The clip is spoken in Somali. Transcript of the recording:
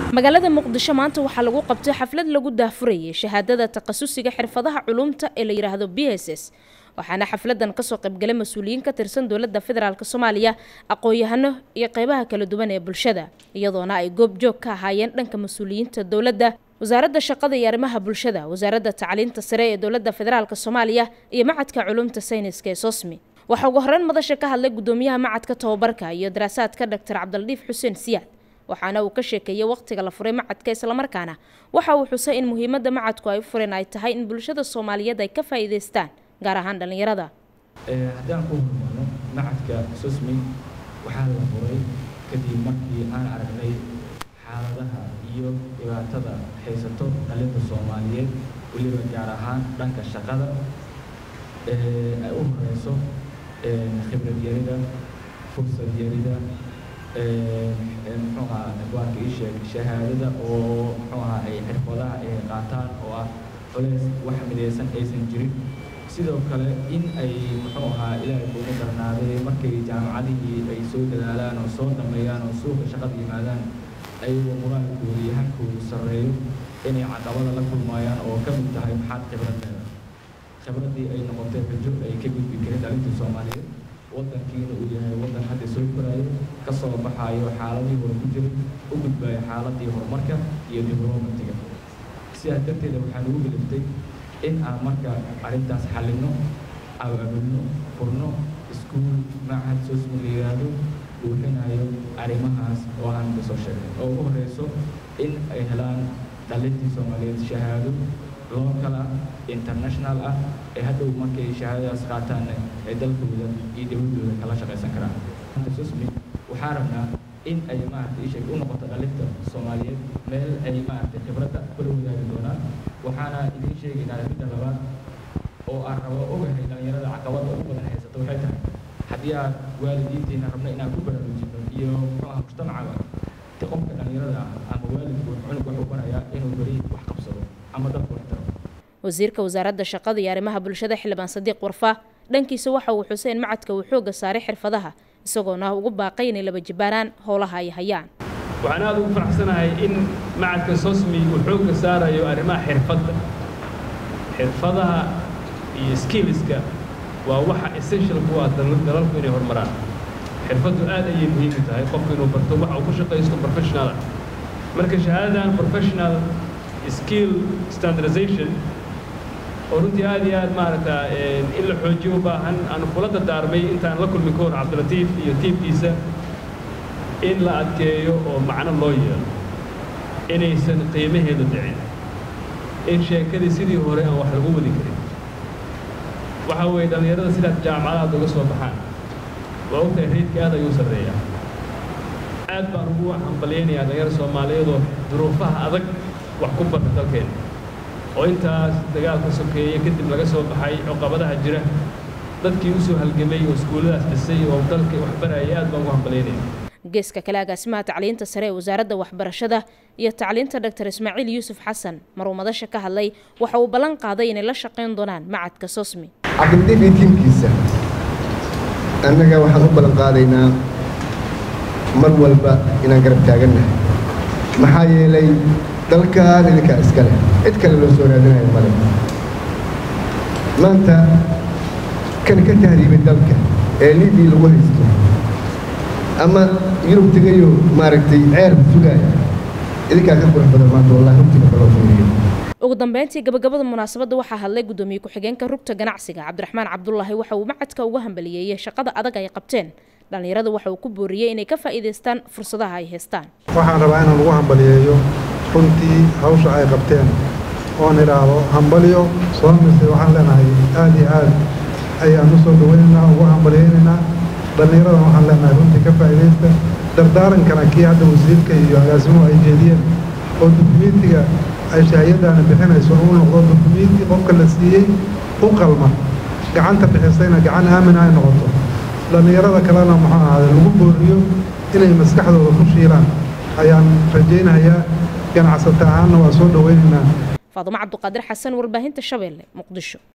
magaalada muqdisho maanta waxaa lagu qabtay xaflad lagu daahfurayay shahaadada takhasusiga xirfadaha culumta ee la yiraahdo BSS waxaana xafladan ka soo qayb galay mas'uuliyiin ka tirsan dawladda federaalka Soomaaliya aqoon-yahano iyo qaybaha kala duwan ee bulshada iyadoona ay goob joog ka ahaayeen dhanka mas'uuliyiinta dawladda wasaaradda shaqada iyo arrimaha bulshada wasaaradda tacliinta sare ee dawladda federaalka Soomaaliya iyo macadka culumta sayniska ee SOSMI waxa ugu horreyn madasha ka hadlay gudoomiyaha macadka tababarka iyo daraasaadka Dr. Cabdildiif Xuseen Siyaad waxaana uu ka sheekeeyay waqtiga la furay macadka isla markaana waxa uu xusay in muhiimadda macadku ay fureen ay tahay in bulshada Soomaaliyeed ay ka faa'iideystaan gaar ahaan dhalinyarada haddaan ku hormarno macadka SOSMI waxaa la furay kadib markii aan aragnay xaaladaha iyo dhibaatada haysato dhalinta Soomaaliyeed waliba gaar ahaan dhanka shaqada ay u horeyso khibrad yarida fursad yarida shahaadada oo ay xirfadaha ay qaataan oo ah culays wax midaysan aysan jirin sidoo kale in ay ilaahay ugu darnaaday markay jaamacadihii ay soo dadaalaan oo soo dhameeyaan oo suuqa shaqada yimaadaan ayagoo moraalkooda iyo hankoodu sarreeyo inay caqabada la kulmayaan oo ka mid tahay maxaad khibradii ay noqotay xujo ay ka gudbi karin dhalinta Soomaaliyeed waddankiina uu yahay waddan hadda soo korayo ka soo baxayo xaaladii hore ku jiray u gudbayo xaaladii horumarka iyo diblomaatiga sidaas darteed waxaan ugu geliftay in aan marka arrintaas xalino abaabulno furno iskuul macahad SOSMI la yiraahdo buuxinayo arrimahaas oo aan ka soo sheegay oo ugu horeyso in ay helaan dhalintii Soomaaliyeed shahaado local international ee hadhow markay shahaadadaas qaataan ay dalkooda iyo dawladooda kala shaqaysan karaan SOSMI waxaa rabnaa in ay u noqoto dhalinta Soomaaliyeed meel ay khibradda kula wadaagi doonaan waxaana idin sheegaynaa midda labaad oo aan rabo ogahay dhalinyarada caqabada ugu badan haysata waxay tahay haddii aad waalidiinteena rabna inaan ku baraarujino iyo mujtamacaga qofka dhalinyarada ama waalidku cunug wuxuu barayaa inuu beri wax qabsado ama dalku wax taro wasiirka wasaaradda shaqada iyo arrimaha bulshada Xildhibaan Sadiiq Warfa dhankiisa waxa uu xuseen macadka uu xooga saaray xirfadaha isagoona ugu baaqay inay laba jibaaraan howlaha ay hayaan waxaan aad ugu faraxsanahay in macadka SOSMI uu xooga saarayo arrimaha xirfadaha iyo skillska waa waxa essential ku ah dalalku inay horumaraan xirfadu aad ayay muhiim u tahay qofku inuu barto waxa uu ku shaqeysto professional marka shahaadadan professional skill standardization oo runtii aad iyo aad in la xoojiyo u baahan aan kula dardaarmay intaan la kulmi ka hor Cabdilatiif iyo tiimkiisa in la adkeeyo oo macno loo yeelo inaysan qiimaheedu dhicin in sheekadii sidii hore aan wax lagu wadi karin waxa weeye dhalinyarada sidaas jaamacadaha uga soo baxaan waa ogtahay reedka aad ayuu sarreeyaa aad baan ugu hambaleynayaa dhalinyaro Soomaaliyeed oo duruufaha adag wax ku barta dalkeena oo intaas dagaalka sokeeyay kadib laga soo baxay caqabadaha jira dadkii u soo halgamay oo iskuuladaas dhisay oo dalka wax barayay aad baan ugu hambaleynayaa geeska kale agaasimaha tacliinta sare ee wasaaradda waxbarashada iyo tacliinta Dr. Ismaaciil Yuusuf Xasan maruu madasha ka hadlay waxa uu ballan qaaday inay la shaqeyn doonaan macadka SOSMI cabdildiif tiimkiisa annaga waxaan u ballan qaadaynaa mar walba inaan garab taaganahay maxaa yeelay dalkan idinka iskale cid kale loo soo raadinayo male maanta kan ka tahriibay dalka ee Liibii lagu haysto ama Yurub tagayo ceer sugaya idinka ka qurux badan maanta wallahi runtii ka loo fiiriyo ugu dambeyntii gabagabada munaasabadda waxaa hadlay gudoomiye ku-xigeenka rugta ganacsiga Cabdiraxmaan Cabdullaahi waxa uu macadka uga hambalyeeyay shaqada adag ay qabteen dhalinyarada waxa uu ku booriyay inay ka faa'iideystaan fursadaha ay haystaan waxaan rabaa inaan ugu hambalyeeyo runtii hawsha ay qabteen oo niraado hambalyo SOSMI waxaan leenahay aad iyo aad ayaan u soo dhaweynaynaa ugu hambalyeeynaa dhalinyarada waxaan leenahay runtii ka faa'iideysta dardaarankana kii hadda wasiirka iyo agaasimuhu ay jeediyeen oo dukumiintiga ay shahaadadana bixinayso uu noqdo dukumiinti qofka la siiyey u qalma gacanta bixisayna gacan aamin ay noqoto dhalinyarada kalena lagu booriyo inay maskaxdooda ku shiilaan ayaan rajaynayaa ganacsato ahaanna waa soo dhaweynaynaa Faaduma Cabduqaadir Xasan warbaahinta Shabeelle Muqdisho.